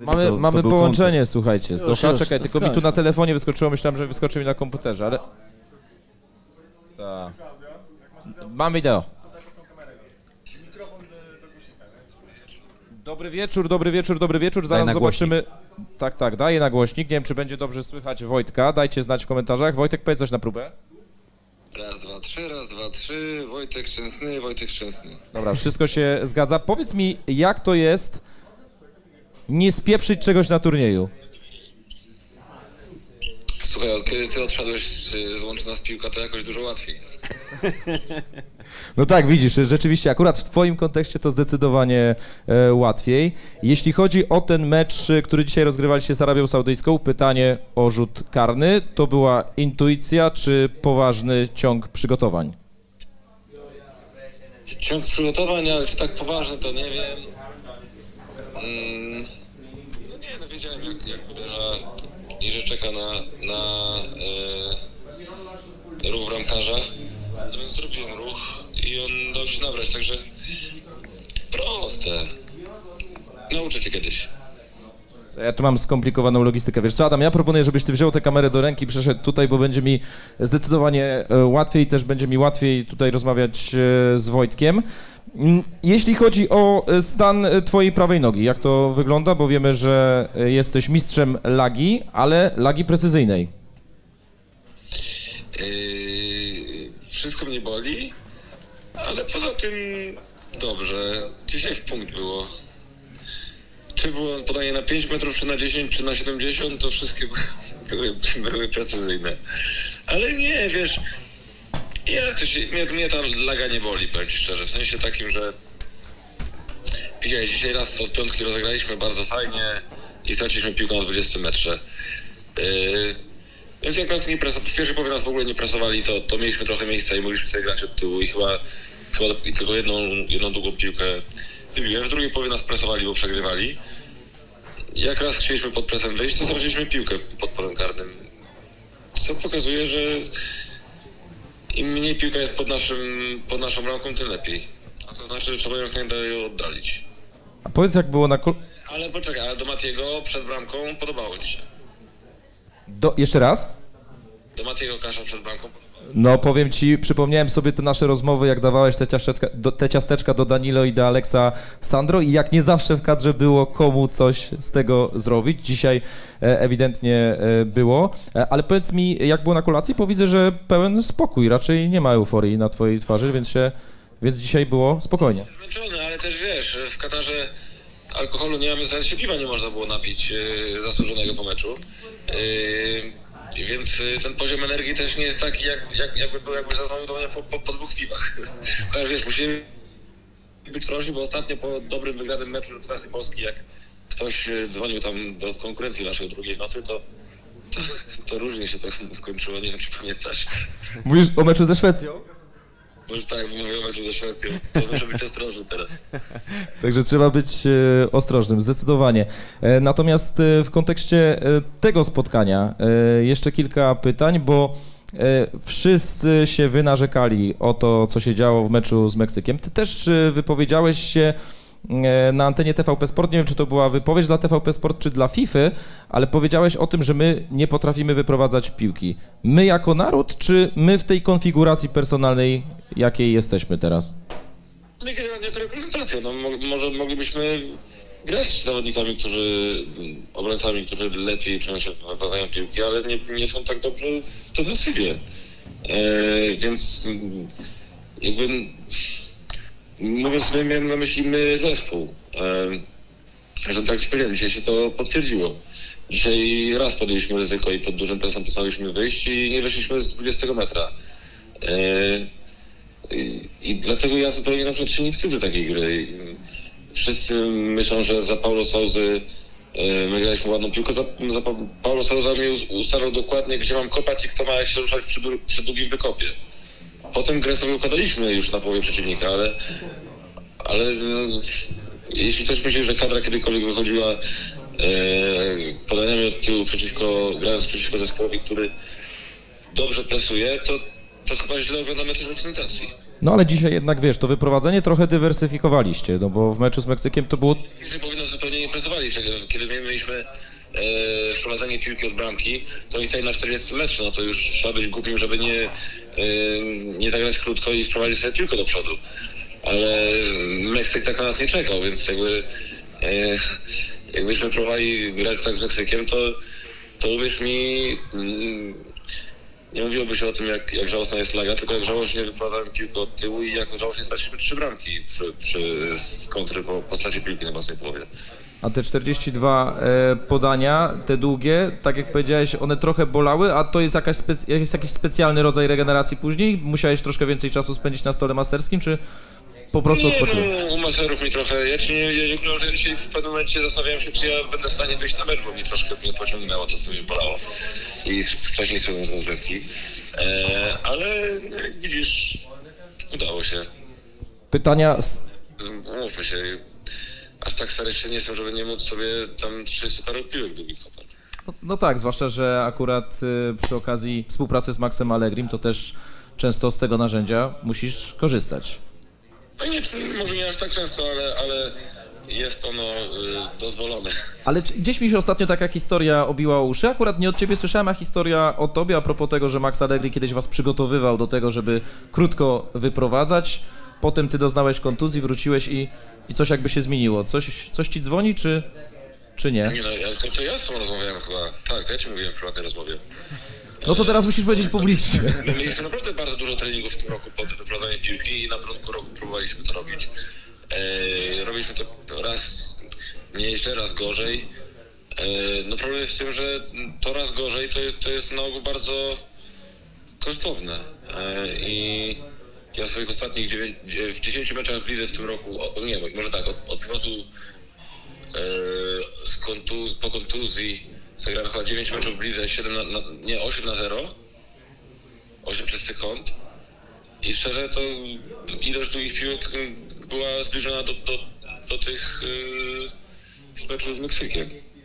Mamy połączenie, koncept. słuchajcie. Czekaj, tylko mi tu na telefonie wyskoczyło, myślałem, że wyskoczy mi na komputerze, ale... Tak. Mam wideo. Dobry wieczór, dobry wieczór, dobry wieczór. Zaraz zobaczymy. Tak, daję na głośnik. Nie wiem, czy będzie dobrze słychać Wojtka. Dajcie znać w komentarzach. Wojtek, powiedz coś na próbę. Raz, dwa, trzy. Wojtek Szczęsny, Wojtek Szczęsny. Dobra, wszystko się zgadza. Powiedz mi, jak to jest nie spieprzyć czegoś na turnieju? Słuchaj, od kiedy ty odszedłeś z Łączy Nas Piłka, to jakoś dużo łatwiej jest. No tak, widzisz, rzeczywiście akurat w twoim kontekście to zdecydowanie łatwiej. Jeśli chodzi o ten mecz, który dzisiaj rozgrywaliście z Arabią Saudyjską, pytanie o rzut karny, to była intuicja czy poważny ciąg przygotowań? Ciąg przygotowań, ale czy tak poważny, to nie wiem. No nie, no wiedziałem jak uderza i że czeka na ruch bramkarza. No więc zrobiłem ruch i on dał się nabrać, także proste. Nauczę cię kiedyś. Ja tu mam skomplikowaną logistykę. Wiesz co, Adam, ja proponuję, żebyś ty wziął tę kamerę do ręki, przeszedł tutaj, bo będzie mi zdecydowanie łatwiej, też będzie mi łatwiej tutaj rozmawiać z Wojtkiem. Jeśli chodzi o stan twojej prawej nogi, jak to wygląda? Bo wiemy, że jesteś mistrzem lagi, ale lagi precyzyjnej. Wszystko mnie boli, ale poza tym dobrze. Dzisiaj w punkt było. Czy było podanie na 5 metrów, czy na 10, czy na 70, to wszystkie były precyzyjne. Ale nie, wiesz, mnie tam laga nie boli, powiem ci szczerze. W sensie takim, że widziałeś, dzisiaj raz od piątki rozegraliśmy bardzo fajnie i straciliśmy piłkę na 20 metrze. Więc jak nas w pierwszej połowie nas w ogóle nie presowali, to mieliśmy trochę miejsca i mogliśmy sobie grać od tyłu i chyba tylko jedną długą piłkę wybiłem. W drugiej połowie nas presowali, bo przegrywali. Jak raz chcieliśmy pod presem wyjść, to straciliśmy piłkę pod polem karnym. Co pokazuje, że im mniej piłka jest pod naszą bramką, tym lepiej. A to znaczy, że trzeba ją jak najdalej oddalić. A powiedz, jak było na... Ale poczekaj, ale do Matiego przed bramką podobało ci się. Jeszcze raz? Do Matiego Kasza przed bramką. No powiem ci, przypomniałem sobie te nasze rozmowy, jak dawałeś te ciasteczka do Danilo i do Aleksa Sandro i jak nie zawsze w kadrze było komu coś z tego zrobić. Dzisiaj ewidentnie było. Ale powiedz mi, jak było na kolacji, bo widzę, że pełen spokój, raczej nie ma euforii na twojej twarzy, więc dzisiaj było spokojnie. Zmęczony, ale też wiesz, w Katarze alkoholu nie mamy, nawet się piwa nie można było napić zasłużonego po meczu. Więc ten poziom energii też nie jest taki, jakby zadzwonił do mnie po 2 piwach. Ale wiesz, musimy być prosi, bo ostatnio po dobrym wygranym meczu reprezentacji Polski, jak ktoś dzwonił tam do konkurencji naszej drugiej nocy, to różnie się to kończyło, nie wiem czy pamiętasz. Mówisz o meczu ze Szwecją? Może tak, mówię o meczu ze Szwecją, to muszę być ostrożny teraz. Także trzeba być ostrożnym, zdecydowanie. Natomiast w kontekście tego spotkania jeszcze kilka pytań, bo wszyscy się wynarzekali o to, co się działo w meczu z Meksykiem. Ty też wypowiedziałeś się na antenie TVP Sport, nie wiem, czy to była wypowiedź dla TVP Sport, czy dla FIFA, ale powiedziałeś o tym, że my nie potrafimy wyprowadzać piłki. My jako naród, czy my w tej konfiguracji personalnej, jakiej jesteśmy teraz? My generalnie jako reprezentacja, no może moglibyśmy grać z zawodnikami, obrońcami, którzy lepiej czują się wyprowadzają piłki, ale nie są tak dobrze w defensywie. Więc jakby mówiąc sobie, miałem na myśli my zespół. Że tak powiedziałem, dzisiaj się to potwierdziło. Dzisiaj raz podjęliśmy ryzyko i pod dużym presem postanowiliśmy wyjść i nie wyszliśmy z 20 metra. I dlatego ja zupełnie na przykład się nie wstydzę takiej gry. Wszyscy myślą, że za Paulo Sousy my graliśmy ładną piłkę. Za Paulo Sousa mnie ustalał dokładnie, gdzie mam kopać i kto ma jak się ruszać przy długim wykopie. Potem grę sobie układaliśmy już na połowie przeciwnika, ale jeśli ktoś myśli, że kadra kiedykolwiek wychodziła podaniami od tyłu grając przeciwko zespołowi, który dobrze presuje, to chyba źle oglądamy też reprezentacji. No ale dzisiaj jednak, wiesz, to wyprowadzenie trochę dywersyfikowaliście, no bo w meczu z Meksykiem to było... Dzisiaj powinno zupełnie nie pracowali, kiedy my mieliśmy wprowadzenie piłki od bramki, to oni stali na 40 metrów, no to już trzeba być głupim, żeby nie zagrać krótko i wprowadzić sobie piłkę do przodu. Ale Meksyk tak na nas nie czekał, więc jakbyśmy próbowali grać tak z Meksykiem, to uwierz mi, nie mówiłoby się o tym, jak żałosna jest flaga, tylko jak żałośnie wyprowadzałem piłkę od tyłu i jak żałośnie straciliśmy 3 bramki z kontry po stracie piłki na własnej połowie. A te 42 podania, te długie, tak jak powiedziałeś, one trochę bolały, a to jest jakiś specjalny rodzaj regeneracji później? Musiałeś troszkę więcej czasu spędzić na stole masterskim, czy po prostu odpocząłeś? Nie, u maserów mi trochę, ja nie ukrywam, że dzisiaj w pewnym momencie zastanawiałem się, czy ja będę w stanie wyjść na mecz, bo mi troszkę mnie pociągnęło, to co mi bolało i wcześniej szedłem z rozrywki, ale jak widzisz, udało się. Pytania... Mówmy się, aż tak stary jeszcze nie jestem, żeby nie móc sobie tam 30 parę piłek długich kopać. No tak, zwłaszcza, że akurat przy okazji współpracy z Maxem Allegrim to też często z tego narzędzia musisz korzystać. No nie, może nie aż tak często, ale jest ono dozwolone. Ale gdzieś mi się ostatnio taka historia obiła o uszy. Akurat nie od ciebie słyszałem, a historia o tobie a propos tego, że Max Allegri kiedyś was przygotowywał do tego, żeby krótko wyprowadzać. Potem ty doznałeś kontuzji, wróciłeś i coś jakby się zmieniło. Coś ci dzwoni, czy nie? Nie no, to ja z tobą rozmawiałem chyba. Tak, to ja ci mówiłem w prywatnej rozmowie. No to teraz musisz powiedzieć publicznie. My mieliśmy naprawdę bardzo dużo treningów w tym roku pod wyprowadzanie piłki i na początku roku próbowaliśmy to robić. Robiliśmy to raz nieźle, raz gorzej. No problem jest w tym, że to raz gorzej to jest na ogół bardzo kosztowne. I ja w swoich ostatnich 10 meczach w lidze w tym roku, może tak, od powrotu po kontuzji zagrałem chyba 9 meczów w lidze, 8-0, 8 czystych kąt i szczerze to ilość długich piłek była zbliżona do tych meczów z Meksykiem.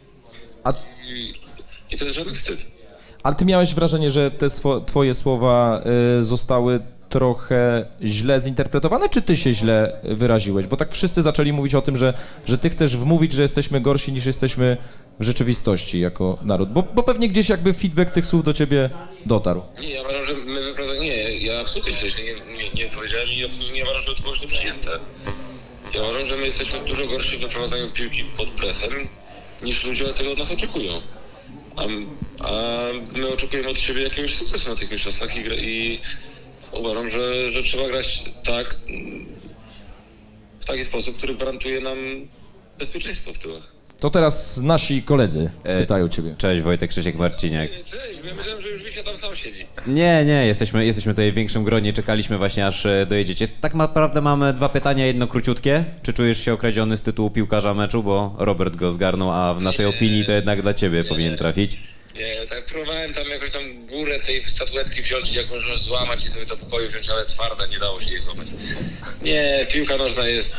I to jest żaden wstyd. Ale ty miałeś wrażenie, że te twoje słowa zostały trochę źle zinterpretowane, czy ty się źle wyraziłeś? Bo tak wszyscy zaczęli mówić o tym, że ty chcesz wmówić, że jesteśmy gorsi niż jesteśmy w rzeczywistości jako naród. Bo pewnie gdzieś jakby feedback tych słów do ciebie dotarł. Nie, ja uważam, że my ja absolutnie nie powiedziałem i absolutnie nie uważam, że to było źle przyjęte. Ja uważam, że my jesteśmy dużo gorsi w wyprowadzaniu piłki pod presem, niż ludzie tego od nas oczekują. A my oczekujemy od siebie jakiegoś sukcesu na tych mistrzostwach i uważam, że trzeba grać tak, w taki sposób, który gwarantuje nam bezpieczeństwo w tyłach. To teraz nasi koledzy pytają ciebie. Cześć, Wojtek, Krzysiek Marciniak. Cześć, ja myślałem, że już Wisia tam sam siedzi. Nie, jesteśmy tutaj w większym gronie, czekaliśmy właśnie aż dojedziecie. Tak naprawdę mamy 2 pytania, jedno króciutkie. Czy czujesz się okradziony z tytułu piłkarza meczu, bo Robert go zgarnął, a w naszej opinii to jednak dla ciebie powinien trafić? Nie, tak próbowałem tam jakoś tam górę tej statuetki wziąć, jak można złamać i sobie do pokoju wziąć, ale twarde, nie dało się jej złamać. Nie, piłka nożna jest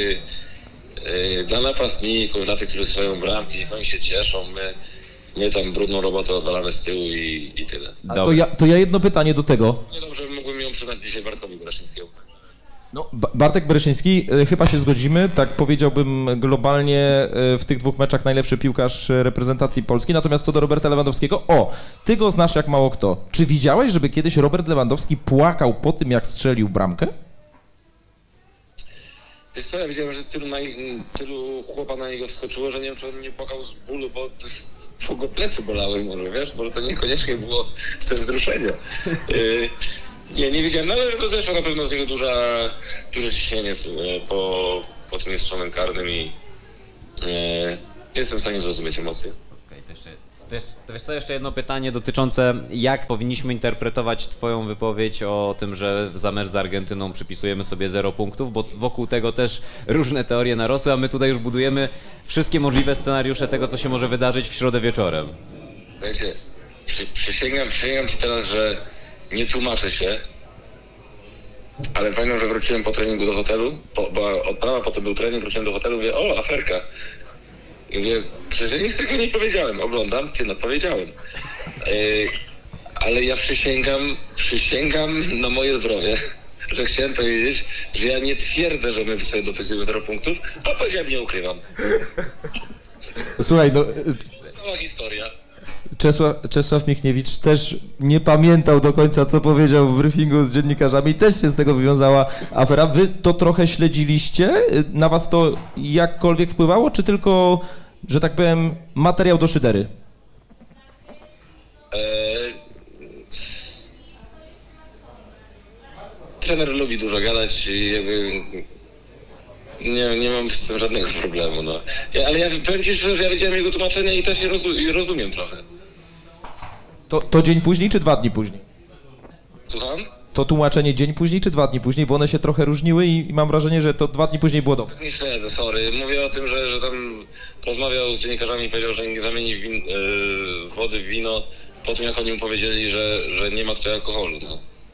dla napastników, dla tych, którzy strzelają bramki, niech oni się cieszą, my tam brudną robotę odwalamy z tyłu i tyle. To ja jedno pytanie do tego. Nie dobrze, mógłbym ją przyznać dzisiaj Bartkowi Bereszyńskiemu. No, Bartek Bereszyński, chyba się zgodzimy, tak powiedziałbym globalnie w tych 2 meczach najlepszy piłkarz reprezentacji Polski, natomiast co do Roberta Lewandowskiego, ty go znasz jak mało kto. Czy widziałeś, żeby kiedyś Robert Lewandowski płakał po tym, jak strzelił bramkę? Wiesz co, ja widziałem, że tylu chłopa na niego wskoczyło, że nie wiem, czy on nie płakał z bólu, bo go plecy bolały może, wiesz, może to niekoniecznie było z wzruszenia. Nie wiedziałem, no ale zresztą na pewno z niego duże ciśnienie po tym jest strzonem karnym i jestem w stanie zrozumieć emocje. Okej, to wiesz co, jeszcze jedno pytanie dotyczące, jak powinniśmy interpretować twoją wypowiedź o tym, że za mecz z Argentyną przypisujemy sobie 0 punktów, bo wokół tego też różne teorie narosły, a my tutaj już budujemy wszystkie możliwe scenariusze tego, co się może wydarzyć w środę wieczorem. Wiecie, przysięgam ci teraz, że nie tłumaczę się, ale pamiętam, że wróciłem po treningu do hotelu, bo od prawa potem był trening, wróciłem do hotelu, mówię, o, aferka. I mówię, przecież ja nic tego nie powiedziałem, oglądam, powiedziałem. ale ja przysięgam na moje zdrowie, że chciałem powiedzieć, że ja nie twierdzę, że my sobie dopisujemy 0 punktów, a powiedziałem, nie ukrywam. Słuchaj, no... Cała historia. Czesław Michniewicz też nie pamiętał do końca, co powiedział w briefingu z dziennikarzami. Też się z tego wywiązała afera. Wy to trochę śledziliście? Na was to jakkolwiek wpływało, czy tylko, że tak powiem, materiał do szydery? Trener lubi dużo gadać i jakby nie mam z tym żadnego problemu, no. Ale ja powiem ci, że ja widziałem jego tłumaczenie i też je rozumiem trochę. To dzień później, czy 2 dni później? Słucham? To tłumaczenie dzień później, czy 2 dni później? Bo one się trochę różniły i mam wrażenie, że to 2 dni później było dobre. Nie śledzę, sorry. Mówię o tym, że tam rozmawiał z dziennikarzami i powiedział, że nie zamieni wody w wino po tym, jak oni mu powiedzieli, że nie ma tutaj alkoholu, no.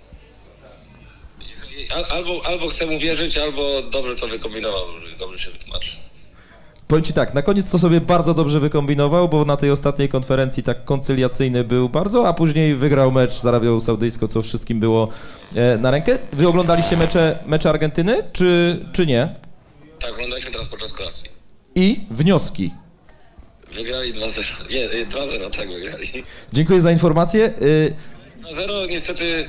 Albo chcę mu wierzyć, albo dobrze to wykombinował, że dobrze się wytłumaczy. Powiem ci tak, na koniec to sobie bardzo dobrze wykombinował, bo na tej ostatniej konferencji tak koncyliacyjny był bardzo, a później wygrał mecz z Arabią Saudyjską, co wszystkim było na rękę. Wy oglądaliście mecze Argentyny, czy nie? Tak, oglądaliśmy teraz podczas kolacji. I wnioski. Wygrali 2-0. Nie, 2-0, tak wygrali. Dziękuję za informację. 2-0 niestety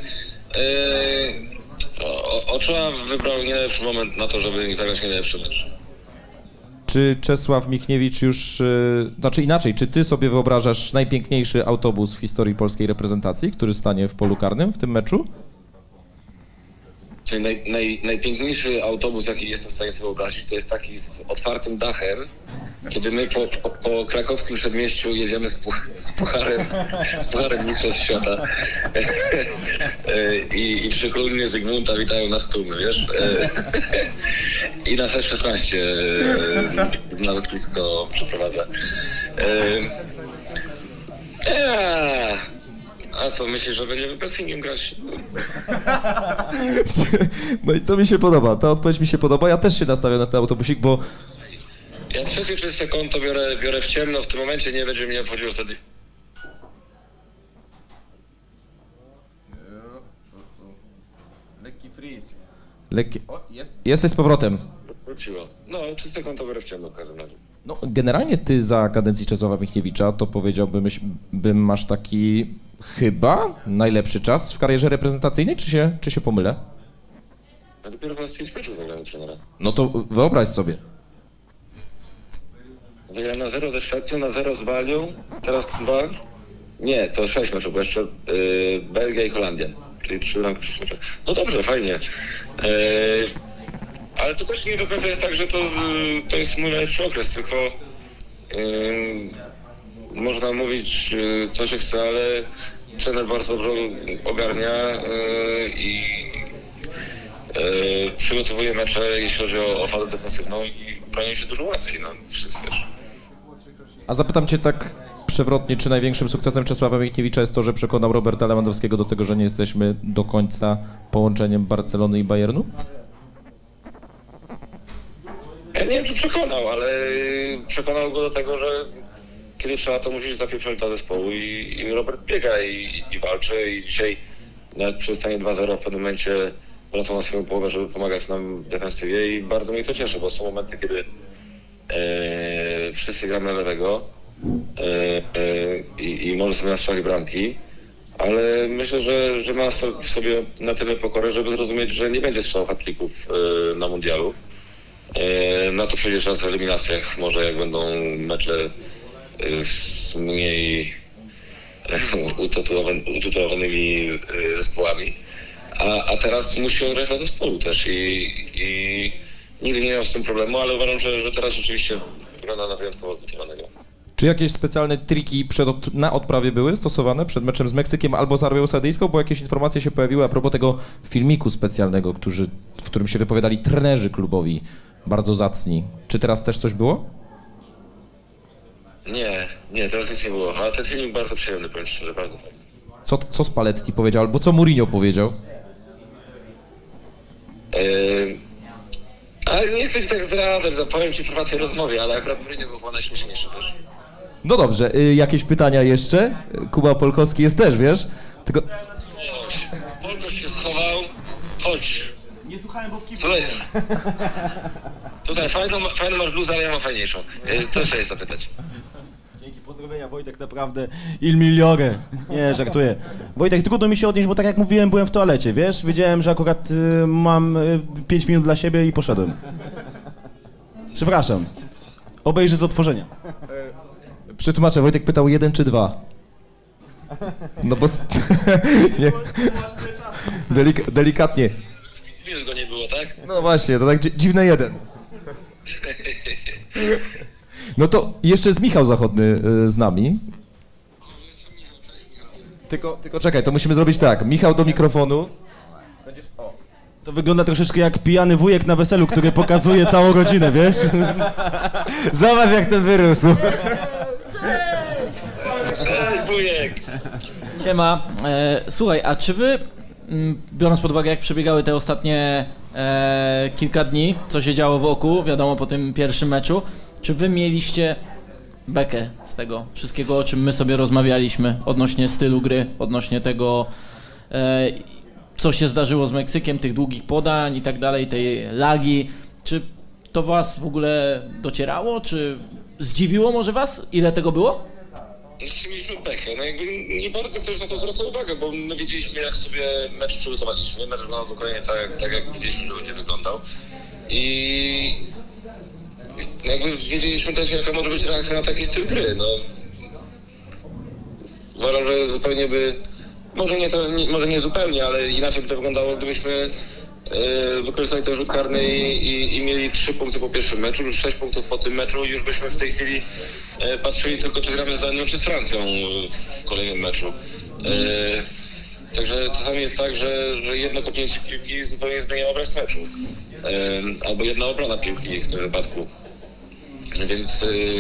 Ochoa wybrał nie najlepszy moment na to, żeby zagrać nie najlepszy mecz. Czy Czesław Michniewicz już, znaczy inaczej, czy ty sobie wyobrażasz najpiękniejszy autobus w historii polskiej reprezentacji, który stanie w polu karnym w tym meczu? Czyli najpiękniejszy autobus, jaki jestem w stanie sobie wyobrazić, to jest taki z otwartym dachem, kiedy my po krakowskim przedmieściu jedziemy z pucharem Mistrzostw Świata i przy królu Zygmunta witają nas tłumy, wiesz? I nas S16 na lotnisko przeprowadza. A co, myślisz, że będziemy pressingiem grać? No i to mi się podoba, ta odpowiedź mi się podoba. Ja też się nastawiam na ten autobusik, bo... Ja trzecie czyste konto biorę w ciemno, w tym momencie nie będzie mnie obchodziło wtedy. Lekki freeze. Jesteś z powrotem. Wróciło. No, czyste konto biorę w ciemno w każdym razie. No, generalnie ty za kadencji Czesława Michniewicza, to powiedziałbym, masz taki chyba najlepszy czas w karierze reprezentacyjnej, czy się pomylę? Ja dopiero po raz 5 meczów zagrałem trenera. No to wyobraź sobie. Zagrałem na 0 ze Szwecją, na 0 z Walią, teraz 2. Nie, to 6 meczów, bo jeszcze Belgia i Holandia, czyli 3 mecze. No dobrze, fajnie. Ale to też nie do końca jest tak, że to jest mój najlepszy okres, tylko można mówić co się chce, ale trener bardzo dobrze ogarnia i przygotowuje mecze, jeśli chodzi o fazę defensywną i broni się dużo łatwiej, no wszyscy wiesz. A zapytam cię tak przewrotnie, czy największym sukcesem Czesława Michniewicza jest to, że przekonał Roberta Lewandowskiego do tego, że nie jesteśmy do końca połączeniem Barcelony i Bayernu? Ja nie wiem, czy przekonał, ale przekonał go do tego, że kiedy trzeba, to musi zapiąć do zespołu i Robert biega i walczy i dzisiaj nawet przy stanie 2-0 w pewnym momencie wracał na swoją połowę, żeby pomagać nam w defensywie i bardzo mnie to cieszy, bo są momenty, kiedy wszyscy gramy na lewego i może sobie nastrzelić bramki, ale myślę, że ma w sobie na tyle pokorę, żeby zrozumieć, że nie będzie strzał hat-tricków na mundialu. Na to przyjdzie czas w eliminacjach, może jak będą mecze z mniej utytułowanymi zespołami. A teraz musi on grać dla zespołu też i nigdy nie miał z tym problemu, ale uważam, że teraz rzeczywiście wygląda na wyjątkowo zmotywowanego. Czy jakieś specjalne triki na odprawie były stosowane przed meczem z Meksykiem albo z Arabią Saudyjską, bo jakieś informacje się pojawiły a propos tego filmiku specjalnego, w którym się wypowiadali trenerzy klubowi, bardzo zacni. Czy teraz też coś było? Nie, teraz nic nie było, ale ten filmik bardzo przyjemny, powiem szczerze, bardzo fajny. Co Spalletti powiedział, albo co Mourinho powiedział? Ale nie chcę ci tak zdradzać, zapowiem ci w tej rozmowie, ale akurat Mourinho był chyba najśmieszniejszy też. No dobrze, jakieś pytania jeszcze? Kuba Polkowski jest też, wiesz? Tylko... Polkoś się schował, chodź. Nie słuchałem, bo w kiblu. Tutaj fajną masz bluzę, ale ja mam fajniejszą. Co jeszcze jest zapytać? Dzięki, pozdrowienia Wojtek, naprawdę il migliore. Nie, żartuję. Wojtek, trudno mi się odnieść, bo tak jak mówiłem, byłem w toalecie, wiesz? Wiedziałem, że akurat mam 5 minut dla siebie i poszedłem. Przepraszam. Obejrzę z otworzenia. Przetłumaczę, Wojtek pytał 1 czy 2. No bo... nie. Delikatnie. Chwil go nie było, tak? No właśnie, to tak dziwne 1. No to jeszcze jest Michał Zachodny z nami. Tylko czekaj, to musimy zrobić tak. Michał do mikrofonu. To wygląda troszeczkę jak pijany wujek na weselu, który pokazuje całą rodzinę, wiesz? Zobacz, jak ten wyrósł. Cześć, wujek! Siema. Słuchaj, a czy wy, biorąc pod uwagę jak przebiegały te ostatnie kilka dni, co się działo wokół, wiadomo po tym pierwszym meczu, czy wy mieliście bekę z tego wszystkiego, o czym my sobie rozmawialiśmy, odnośnie stylu gry, odnośnie tego, co się zdarzyło z Meksykiem, tych długich podań i tak dalej, tej lagi, czy to was w ogóle docierało, czy zdziwiło może was, ile tego było? Mieliśmy bekę, no jakby nie bardzo ktoś na to zwracał uwagę, bo my wiedzieliśmy jak sobie mecz przygotowaliśmy, mecz wyglądał dokładnie tak jak wiedzieliśmy, że będzie wyglądał i jakby wiedzieliśmy też jaka może być reakcja na taki styl gry, no. Uważam, że zupełnie może nie zupełnie, ale inaczej by to wyglądało, gdybyśmy wykorzystali ten rzut karny i mieli 3 punkty po pierwszym meczu, już 6 punktów po tym meczu i już byśmy w tej chwili patrzyli tylko czy gramy z Danią czy z Francją w kolejnym meczu. Także czasami jest tak, że jedno kopnięcie piłki zupełnie zmienia obraz meczu. Albo jedna obrona piłki w tym wypadku. Więc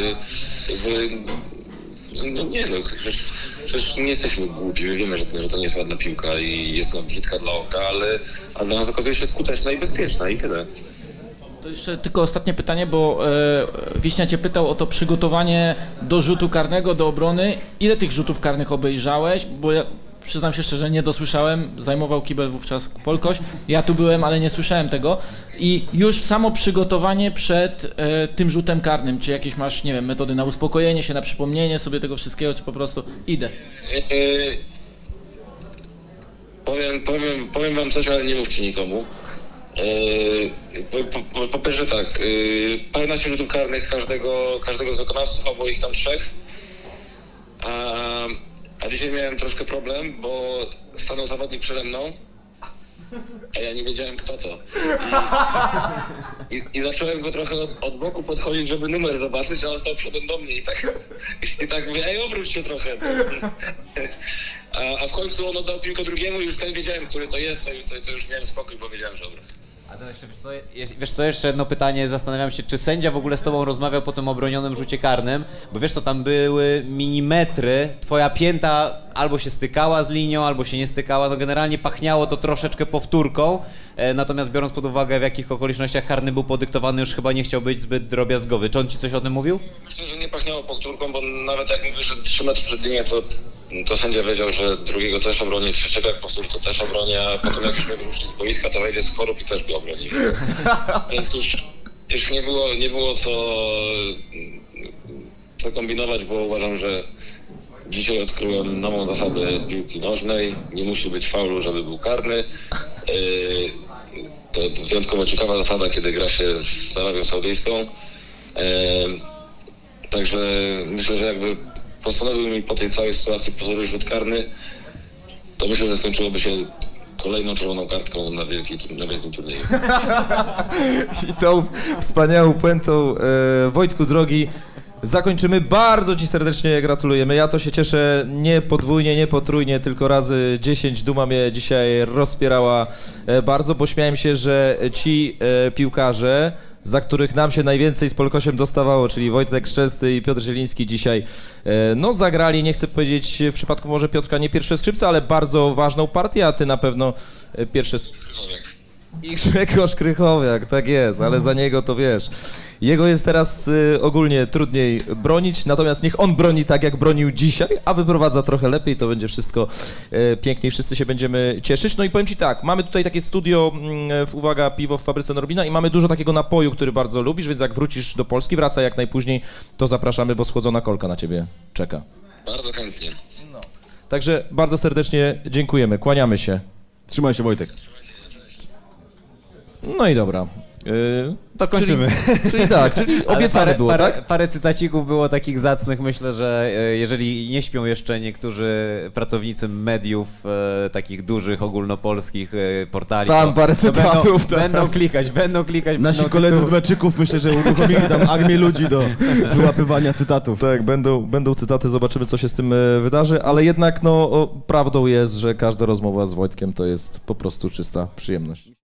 przecież nie jesteśmy głupi, my wiemy, że to nie jest ładna piłka i jest ona brzydka dla oka, ale dla nas okazuje się skuteczna i bezpieczna i tyle. To jeszcze tylko ostatnie pytanie, bo Wiśnia cię pytał o to przygotowanie do rzutu karnego, do obrony. Ile tych rzutów karnych obejrzałeś? Bo ja przyznam się szczerze, nie dosłyszałem, zajmował kibel wówczas Polkoś. Ja tu byłem, ale nie słyszałem tego. I już samo przygotowanie przed tym rzutem karnym, czy jakieś masz, nie wiem, metody na uspokojenie się, na przypomnienie sobie tego wszystkiego, czy po prostu idę? Powiem wam coś, ale nie mówcie nikomu. Po pierwsze tak, paręnaście rzutów karnych każdego z wykonawców, albo ich tam 3. A dzisiaj miałem troszkę problem, bo stanął zawodnik przede mną, a ja nie wiedziałem kto to. I zacząłem go trochę od boku podchodzić, żeby numer zobaczyć, a on stał przodem do mnie i tak mówię, ej, obróć się trochę. A w końcu on oddał piłkę drugiemu i już ten wiedziałem, który to jest, to już miałem spokój, bo wiedziałem, że obróć. A to jeszcze, wiesz co, jeszcze jedno pytanie, zastanawiam się, czy sędzia w ogóle z tobą rozmawiał po tym obronionym rzucie karnym, bo wiesz co, tam były milimetry, twoja pięta albo się stykała z linią, albo się nie stykała, no generalnie pachniało to troszeczkę powtórką, natomiast biorąc pod uwagę w jakich okolicznościach karny był podyktowany, już chyba nie chciał być zbyt drobiazgowy. Czy on ci coś o tym mówił? Myślę, że nie pachniało powtórką, bo nawet jak mówisz, że 3 metry przed linią, to sędzia wiedział, że drugiego też obroni, trzeciego jak powtórzy, to też obroni, a potem jak już mnie wyrzucili z boiska, to wejdzie z chorób i też go obroni. Więc już nie było co kombinować, bo uważam, że dzisiaj odkryłem nową zasadę piłki nożnej. Nie musi być faulu, żeby był karny. To wyjątkowo ciekawa zasada, kiedy gra się z Arabią Saudyjską. Także myślę, że jakby postanowił mi po tej całej sytuacji powtórzyć rzut karny, to myślę, że skończyłoby się kolejną czerwoną kartką na wielkim turnieju. I tą wspaniałą puentą, Wojtku drogi, zakończymy. Bardzo ci serdecznie gratulujemy. Ja to się cieszę nie podwójnie, nie potrójnie, tylko razy 10. Duma mnie dzisiaj rozpierała bardzo, bo śmiałem się, że ci piłkarze, za których nam się najwięcej z Polkosiem dostawało, czyli Wojtek Szczęsny i Piotr Zieliński dzisiaj, no zagrali, nie chcę powiedzieć w przypadku może Piotrka nie pierwsze skrzypce, ale bardzo ważną partię, a ty na pewno pierwsze... I Grzegorz Krychowiak, tak jest, ale za niego to wiesz. Jego jest teraz ogólnie trudniej bronić, natomiast niech on broni tak, jak bronił dzisiaj, a wyprowadza trochę lepiej, to będzie wszystko pięknie, wszyscy się będziemy cieszyć. No i powiem ci tak, mamy tutaj takie studio, uwaga, piwo w fabryce Norbina i mamy dużo takiego napoju, który bardzo lubisz, więc jak wrócisz do Polski, wracaj jak najpóźniej, to zapraszamy, bo schłodzona kolka na ciebie czeka. Bardzo chętnie. Także bardzo serdecznie dziękujemy, kłaniamy się. Trzymaj się, Wojtek. No i dobra. To kończymy. Czyli tak, czyli obiecane było, tak? Parę cytacików było takich zacnych. Myślę, że jeżeli nie śpią jeszcze niektórzy pracownicy mediów, takich dużych, ogólnopolskich portali, Tam parę to cytatów. będą klikać. Nasi będą koledzy z tytuły. meczyków myślę, że uruchomili tam armię ludzi do wyłapywania cytatów. Tak, będą cytaty, zobaczymy, co się z tym wydarzy, ale jednak no, prawdą jest, że każda rozmowa z Wojtkiem to jest po prostu czysta przyjemność.